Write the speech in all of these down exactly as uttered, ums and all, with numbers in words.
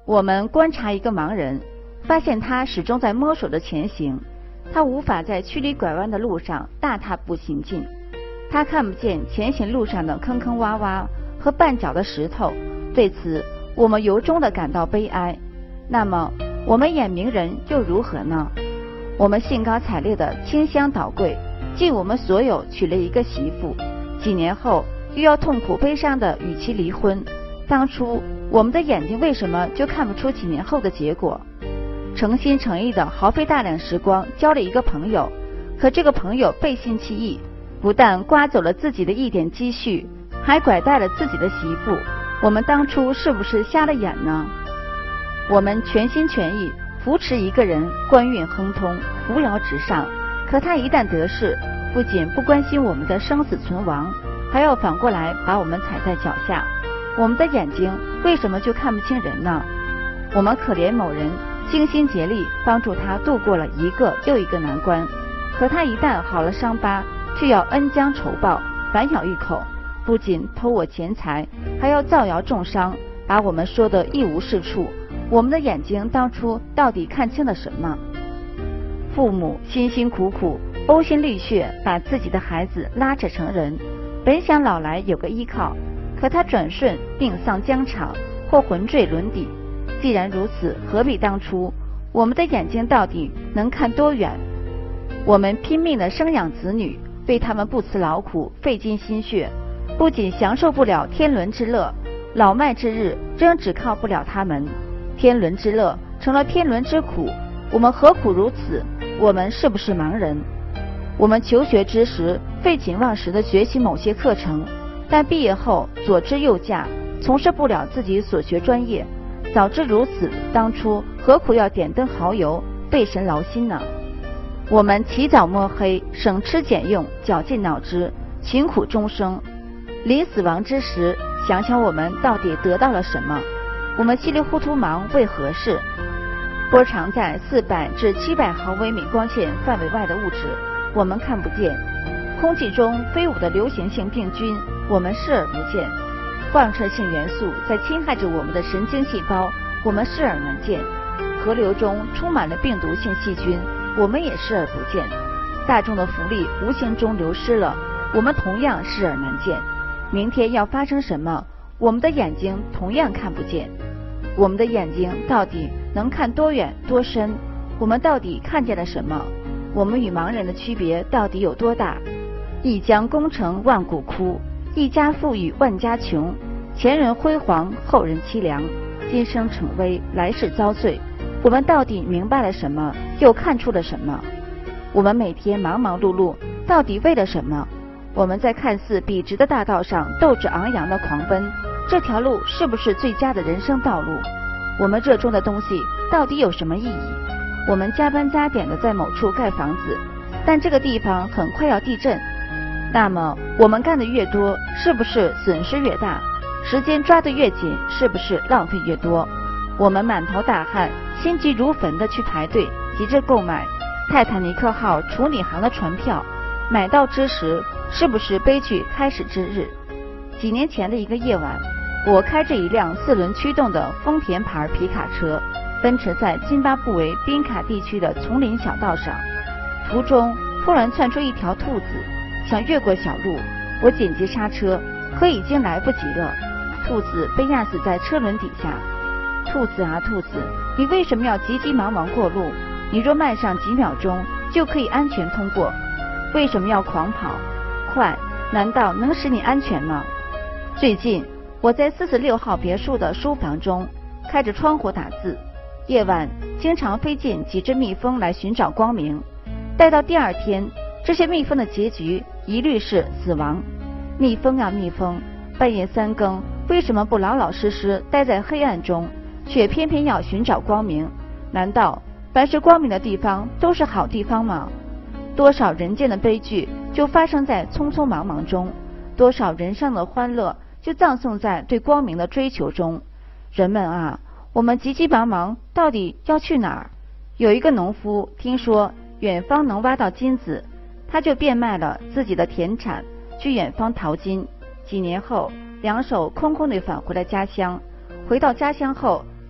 我们观察一个盲人，发现他始终在摸索着前行，他无法在曲里拐弯的路上大踏步行进，他看不见前行路上的坑坑洼洼和绊脚的石头，对此我们由衷地感到悲哀。那么我们眼明人又如何呢？我们兴高采烈地清香倒柜，尽我们所有娶了一个媳妇，几年后又要痛苦悲伤地与其离婚。当初我们的眼睛为什么就看不出几年后的结果？诚心诚意地耗费大量时光交了一个朋友，可这个朋友背信弃义，不但刮走了自己的一点积蓄，还拐带了自己的媳妇。我们当初是不是瞎了眼呢？我们全心全意扶持一个人官运亨通，扶摇直上，可他一旦得势，不仅不关心我们的生死存亡，还要反过来把我们踩在脚下。我们的眼睛为什么就看不清人呢？我们可怜某人尽心竭力帮助他度过了一个又一个难关，可他一旦好了伤疤，却要恩将仇报，反咬一口，不仅偷我钱财，还要造谣重伤，把我们说得一无是处。我们的眼睛当初到底看清了什么？父母辛辛苦苦呕心沥血把自己的孩子拉扯成人，本想老来有个依靠，可他转瞬病丧疆场，或魂坠轮底。既然如此，何必当初？我们的眼睛到底能看多远？我们拼命地生养子女，为他们不辞劳苦，费尽心血，不仅享受不了天伦之乐，老迈之日仍只靠不了他们。天伦之乐成了天伦之苦，我们何苦如此？我们是不是盲人？我们求学之时废寝忘食地学习某些课程，但毕业后左支右架，从事不了自己所学专业。早知如此，当初何苦要点灯耗油，费神劳心呢？我们起早摸黑，省吃俭用，绞尽脑汁，勤苦终生。临死亡之时，想想我们到底得到了什么？我们稀里糊涂忙为何事？波长在四百至七百毫微米光线范围外的物质，我们看不见；空气中飞舞的流行性病菌，我们视而不见；放射性元素在侵害着我们的神经细胞，我们视而难见；河流中充满了病毒性细菌，我们也视而不见；大众的福利无形中流失了，我们同样视而难见。明天要发生什么，我们的眼睛同样看不见。我们的眼睛到底能看多远多深？我们到底看见了什么？我们与盲人的区别到底有多大？一将功成万骨枯，一家富裕万家穷。前人辉煌，后人凄凉，今生逞威，来世遭罪。我们到底明白了什么？又看出了什么？我们每天忙忙碌碌，到底为了什么？我们在看似笔直的大道上斗志昂扬的狂奔，这条路是不是最佳的人生道路？我们热衷的东西到底有什么意义？我们加班加点的在某处盖房子，但这个地方很快要地震，那么我们干的越多，是不是损失越大？时间抓得越紧，是不是浪费越多？我们满头大汗，心急如焚地去排队，急着购买泰坦尼克号处女航的船票，买到之时，是不是悲剧开始之日？几年前的一个夜晚，我开着一辆四轮驱动的丰田牌皮卡车，奔驰在津巴布韦宾卡地区的丛林小道上，途中突然窜出一条兔子，想越过小路，我紧急刹车，可已经来不及了。兔子被压死在车轮底下。兔子啊兔子，你为什么要急急忙忙过路？你若慢上几秒钟就可以安全通过，为什么要狂跑？快，难道能使你安全吗？最近我在四十六号别墅的书房中开着窗户打字，夜晚经常飞进几只蜜蜂来寻找光明。待到第二天，这些蜜蜂的结局一律是死亡。蜜蜂啊蜜蜂，半夜三更为什么不老老实实待在黑暗中，却偏偏要寻找光明？难道凡是光明的地方都是好地方吗？多少人间的悲剧就发生在匆匆忙忙中，多少人生的欢乐就葬送在对光明的追求中。人们啊，我们急急忙忙到底要去哪儿？有一个农夫听说远方能挖到金子，他就变卖了自己的田产，去远方淘金。几年后，两手空空地返回了家乡。回到家乡后，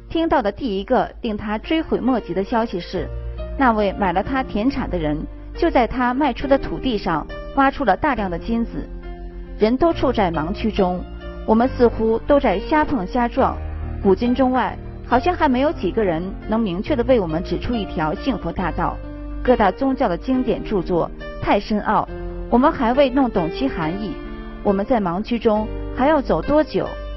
听到的第一个令他追悔莫及的消息是，那位买了他田产的人就在他卖出的土地上挖出了大量的金子。人都处在盲区中，我们似乎都在瞎碰瞎撞，古今中外好像还没有几个人能明确地为我们指出一条幸福大道。各大宗教的经典著作太深奥，我们还未弄懂其含义。我们在盲区中还要走多久？